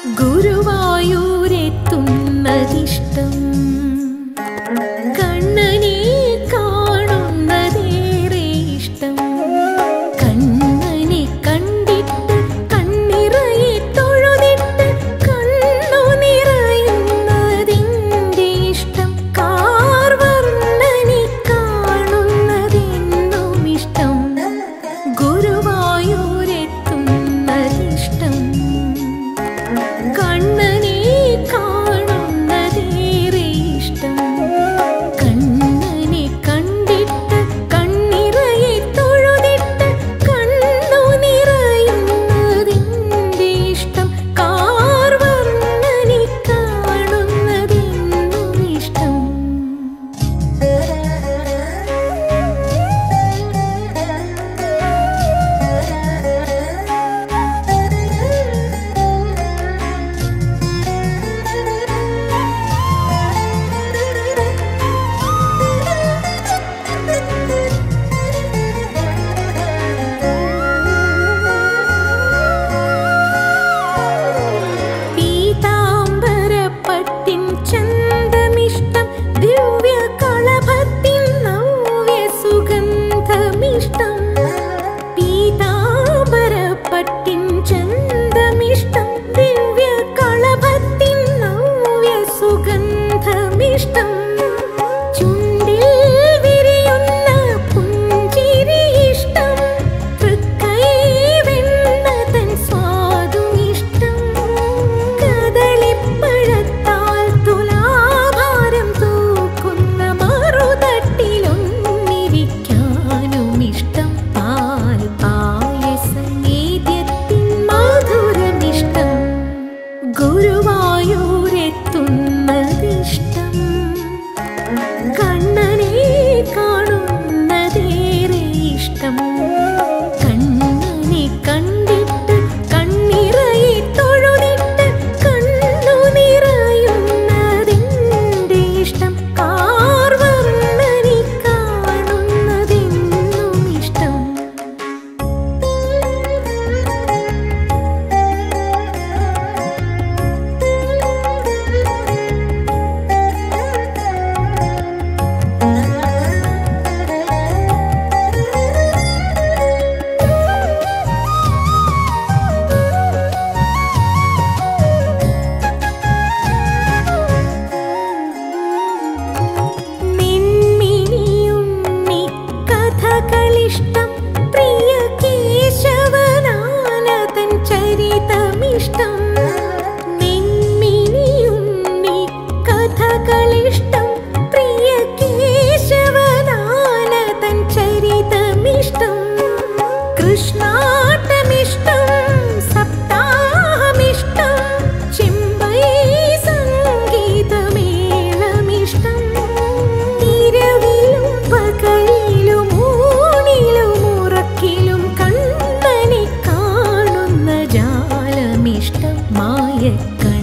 ഗുരുവായൂരെത്തുന്നതിഷ്ടം കണ്ണനെ കാണുന്നതേറെ ഇഷ്ടം കണ്ണനെ കണ്ടിട്ട് കണ്ണിറയെ തൊഴുതിട്ട് കണ്ണു നിറയുന്നതിൻ്റെ ഇഷ്ടം കാർവർണ്ണനെ കാണുന്നതെന്നും ഇഷ്ടം ഗുരുവായൂരെത്തുന്നതിഷ്ടം കണ്ണനെ കാണുന്നതേറെ ഇഷ്ടം കണ്ണനെ കണ്ടിട്ട് കണ്ണിറയെ തൊഴുതിട്ട് കണ്ണു നിറയുന്നതിൻ്റെ ഇഷ്ടം കാർവർണ്ണനെ കാണുന്നതെന്നും ഇഷ്ടം പീതാംബരപ്പട്ടിൻ ചന്തമിഷ്ടം ദിവ്യകളഭത്തിൻ നവ്യസുഗന്ധമിഷ്ടം പീതാംബരപ്പട്ടിൻ ചന്തമിഷ്ടം ദിവ്യകളഭത്തിൻ നവ്യസുഗന്ധമിഷ്ടം ചുണ്ടിൽ വിരിയുന്ന പുഞ്ചിരി ഇഷ്ടം തൃക്കൈ വെണ്ണ തൻ സ്വാദും ഇഷ്ടം കദളിപ്പഴത്താൽ തുലാഭാരം തൂക്കുന്ന മറുതട്ടിലൊന്നിരിക്കാനും ഇഷ്ടം പാൽ പായസനേദ്യത്തിൻ മധുരമിഷ്ടം ഗുരുവായൂരെത്തുന്നതിഷ്ടം കണ്ണനെ കാണുന്നതേറെ ഇഷ്ടം കണ്ണനെ കണ്ടിട്ട് കണ്ണിറയെ തൊഴുതിട്ട് കണ്ണു നിറയുന്നതിൻ്റെ ഇഷ്ടം കാർവർണ്ണനെ കാണുന്നതെന്നും ഇഷ്ടം നിൻമിനിയുണ്ണി കഥകളിഷ്ടം പ്രിയ കേശവനാനതൻ ചരിതമിഷ്ടം നിൻമിനിയുണ്ണി കഥകളിഷ്ടം പ്രിയ കേശവനാനതൻ ചരിതമിഷ്ടം കൃഷ്ണാട്ടമിഷ്ടം സപ്താഹമിഷ്ടം ചെമ്പൈ സംഗീതമേളമിഷ്ടം ഇരവിലും പകലിലും ഊണിലും ഉറക്കിലും കണ്ണനെ കാണുന്ന ജാലമിഷ്ടം മായക്കണ്ണ